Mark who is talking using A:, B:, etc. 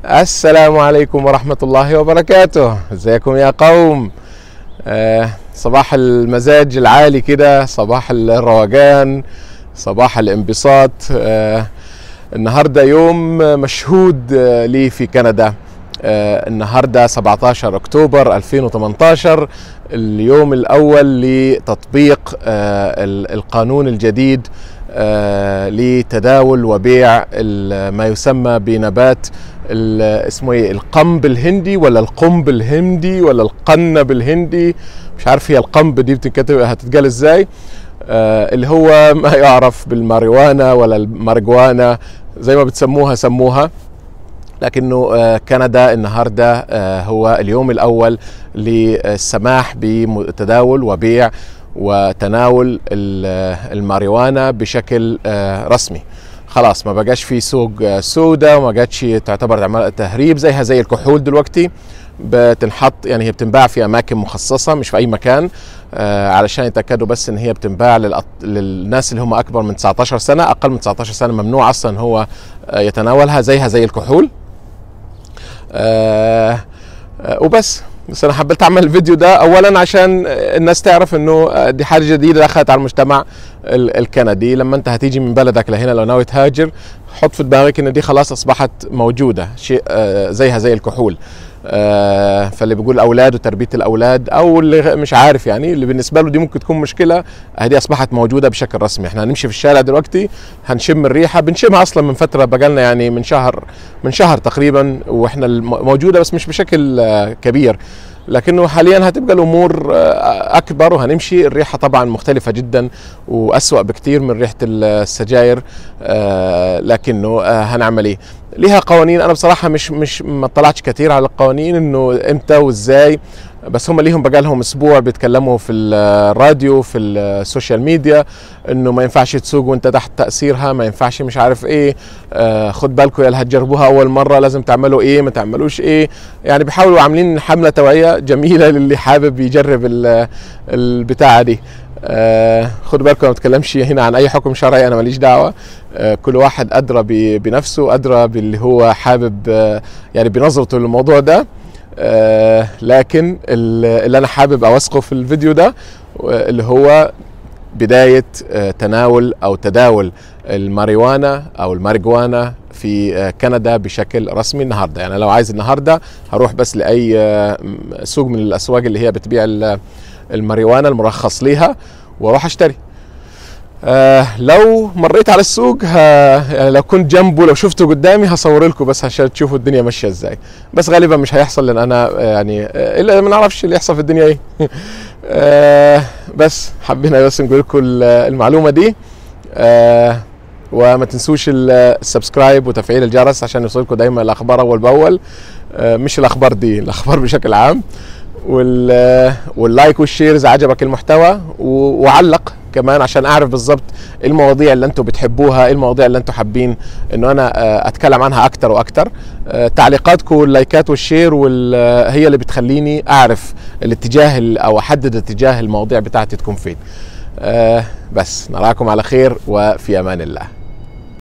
A: السلام عليكم ورحمة الله وبركاته. ازيكم يا قوم؟ صباح المزاج العالي كده، صباح الروقان، صباح الانبساط. النهاردة يوم مشهود لي في كندا. النهاردة 17 أكتوبر 2018، اليوم الأول لتطبيق القانون الجديد لتداول وبيع ما يسمى بنبات اسمه ايه، القنب الهندي ولا القنب الهندي ولا القنب الهندي، مش عارف هي القنب دي بتتكتب هتتقال ازاي، اللي هو ما يعرف بالماريوانا ولا المارجوانا زي ما بتسموها سموها. لكنه كندا النهارده هو اليوم الاول للسماح بتداول وبيع وتناول الماريوانا بشكل رسمي. خلاص ما بقاش في سوق سودا، وما بقتش تعتبر تهريب زي الكحول دلوقتي. بتنحط يعني هي بتنباع في اماكن مخصصه مش في اي مكان، علشان يتاكدوا بس ان هي بتنباع للناس اللي هم اكبر من 19 سنه. اقل من 19 سنه ممنوع اصلا هو يتناولها زي الكحول. وبس انا حبيت اعمل الفيديو ده اولا عشان الناس تعرف انه دي حاجه جديده دخلت على المجتمع الكندي. لما انت هتيجي من بلدك لهنا لو ناوي تهاجر، حط في دماغك ان دي خلاص اصبحت موجوده، شيء زي الكحول. فاللي بيقول اولاد وتربيه الاولاد، او اللي مش عارف يعني اللي بالنسبه له دي ممكن تكون مشكله، هذه اصبحت موجوده بشكل رسمي. احنا هنمشي في الشارع دلوقتي هنشم الريحه، بنشمها اصلا من فتره بقالنا يعني من شهر تقريبا، واحنا موجوده بس مش بشكل كبير. لكنه حاليا هتبقى الامور اكبر، وهنمشي الريحه طبعا مختلفه جدا واسوأ بكتير من ريحه السجاير. لكنه هنعمل ايه؟ ليها قوانين. انا بصراحه مش ما اطلعتش كتير على القوانين انه امتى وازاي، بس هم ليهم بقى لهم اسبوع بيتكلموا في الراديو في السوشيال ميديا انه ما ينفعش تسوق وانت تحت تاثيرها، ما ينفعش مش عارف ايه، خد بالكم يا اللي هتجربوها اول مره لازم تعملوا ايه ما تعملوش ايه. يعني بيحاولوا عاملين حمله توعيه جميله للي حابب يجرب البتاعه دي. خدوا بالكم ما بتكلمش هنا عن اي حكم شرعي، انا ماليش دعوه. كل واحد ادرى بنفسه، ادرى باللي هو حابب يعني بنظرته للموضوع ده. لكن اللي انا حابب اوثقه في الفيديو ده اللي هو بدايه تناول او تداول الماريوانا او المارجوانا في كندا بشكل رسمي النهارده. يعني لو عايز النهارده هروح بس لاي سوق من الاسواق اللي هي بتبيع الماريوانا المرخص ليها واروح اشتري. لو مريت على السوق يعني لو كنت جنبه لو شفته قدامي هصور لكم بس عشان تشوفوا الدنيا ماشيه ازاي، بس غالبا مش هيحصل لان انا يعني الا ما نعرفش اللي يحصل في الدنيا ايه. بس حبينا بس نقول لكم المعلومه دي. وما تنسوش السبسكرايب وتفعيل الجرس عشان يوصلكم دايما الاخبار اول باول، مش الاخبار دي، الاخبار بشكل عام. واللايك والشير اذا عجبك المحتوى، وعلق كمان عشان اعرف بالضبط المواضيع اللي انتم بتحبوها، ايه المواضيع اللي انتم حابين انه انا اتكلم عنها اكتر واكتر. تعليقاتكم واللايكات والشير هي اللي بتخليني اعرف الاتجاه او احدد اتجاه المواضيع بتاعتي تكون فين. بس نراكم على خير وفي امان الله.